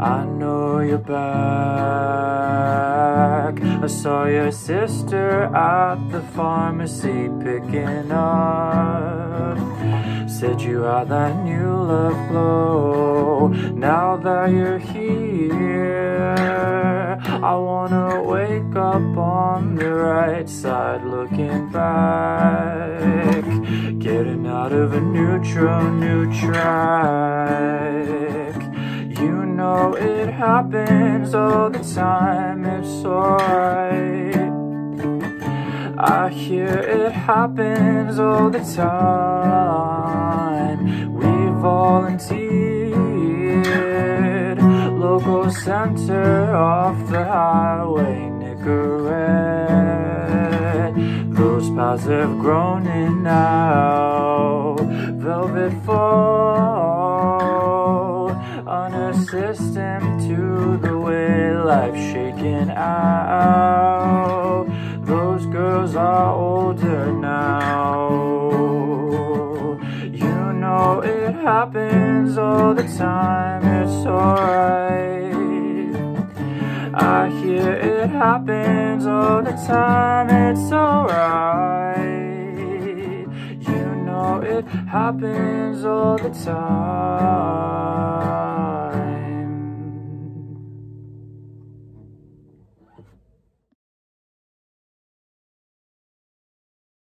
I know you're back. I saw your sister at the pharmacy picking up. Said you had that new love glow. Now that you're here, I wanna wake up on the right side, looking back, getting out of a new track. You know it happens all the time, it's alright. I hear it happens all the time. We volunteered, local center off the highway, Nicorette. Those paths have grown in now, velvet fall, unaccustomed to the way life's shaking out. Those girls are older now. You know it happens all the time, it's alright. I hear it happens all the time, it's alright. You know it happens all the time.